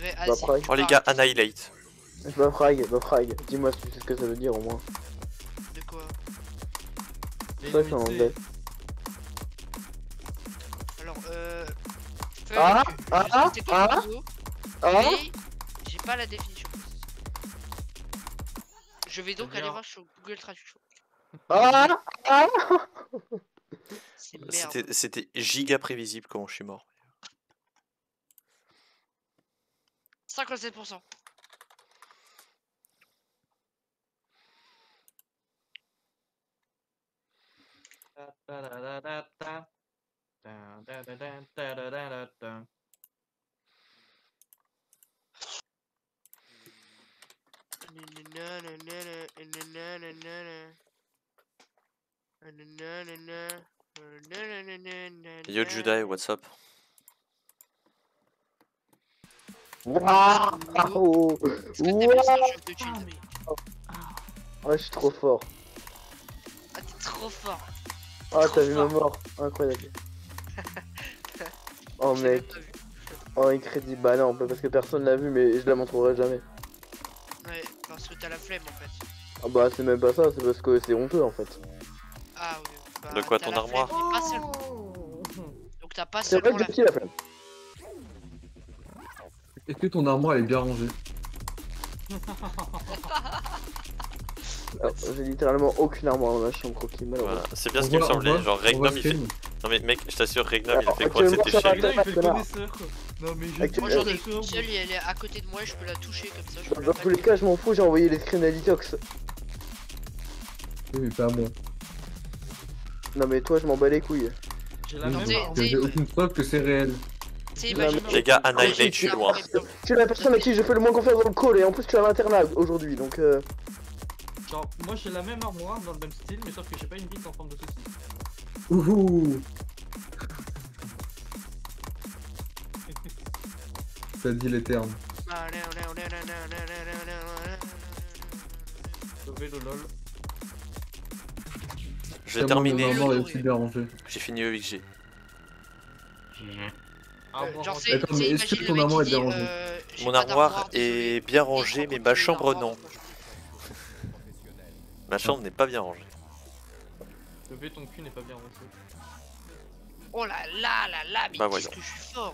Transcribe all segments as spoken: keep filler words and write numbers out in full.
vais. Bah, Ah, si, frag. tu Oh les pars. gars, Annihilate. Bah frag, bah frag. Dis-moi si tu sais ce que ça veut dire au moins. De quoi? C'est ça que c'est en anglais. Alors, euh. Funk, Ah, je ah, sais que c'est quoi ah, le mot, Ah mais j'ai pas la définition. Je vais donc C'est bien. aller voir sur Google Traduction. Ah Ah C'est merde. C'était c'était giga prévisible comment je suis mort. cinquante-sept pour cent. Yo Judai, what's up? Waouh Est-ce que t'aimes bien ce jeu de thunes? Ouais, je suis trop fort. Ah, t'es trop fort. Ah, Trop t'as vu ma fort. mort. Incroyable. Oh Je l'ai mec. même pas vu. Oh, incrédible. Bah non, parce que personne l'a vu, mais je la montrerai jamais. Ouais, parce que t'as la flemme en fait. Ah bah c'est même pas ça, c'est parce que c'est honteux en fait. Ah oui. Bah, De quoi, t'as ton la armoire? flemme, mais pas seulement. Donc t'as pas C'est vrai seulement que la j'ai qui la flemme. Est-ce que ton armoire elle est bien rangée? Alors, j'ai littéralement aucune armoire dans ma chambre, croquis, malheureusement. Voilà, c'est bien ce On qui me voit- on semblait. voit- Genre on voit Regnum il fait. Scream. Non mais mec, je t'assure, Regnum il a Alors, fait croire que actuellement, c'était ça va, chez ça lui. va. Il fait le connard. connaisseur quoi. Non mais je Avec- Moi Euh, j'en ai d'accord, une seule et elle est à côté de moi et je peux la toucher comme ça. Je peux Dans la tous les cas, je m'en fous, j'ai envoyé les screens à Litox. Oui, mais pas à moi. Non mais toi, je m'en bats les couilles. J'ai la Oui, même T'es- arme. J'ai aucune preuve que c'est réel. C'est Non, mais- imagine. Les gars, Annihilate, je suis loin. Tu es la personne à qui je fais le moins confiance dans le call et en plus tu as l'internat aujourd'hui donc euh... Genre, moi j'ai la même armoire dans le même style, mais sauf que j'ai pas une bite en forme de saucisse. Ouhou. Ça dit les termes. Sauvé le lol. J'ai Tellement terminé. Mon armoire est le- aussi bien rangée. J'ai fini E X G. Armoire Genre en- c'est Attends, mais c'est- est-ce que imagine le ton mec armoire qui est bien dit, rangée? euh, j'ai Mon pas armoire d'armoire, est désolé. bien Et rangée, il mais se ma remplit une chambre armoire, non. franchement. Ma chambre n'est pas bien rangée. Sauvé, ton cul n'est pas bien rangé. Oh là là là là, mais Bah, qu'est-ce voyons. que je suis fort.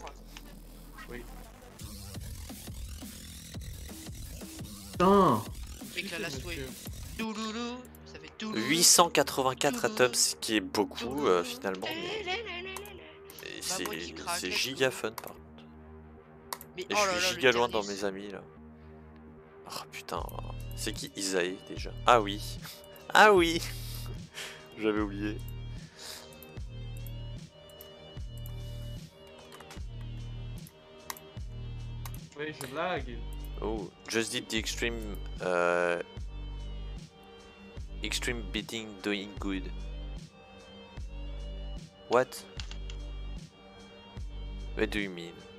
Putain. Avec la last wave. Monsieur. Douloulou, ça fait douloulou. huit cent quatre-vingt-quatre atomes, ce qui est beaucoup euh, finalement. Mais et Ma c'est boîte qui craque, c'est let's giga go. fun par contre. Mais Et oh je là suis là, le giga loin dernier dans mes son. amis là. Oh putain, c'est qui Isae déjà? Ah oui. Ah oui. J'avais oublié. Oui, je lag. Oh, just did the extreme uh, extreme beating doing good. What? What do you mean?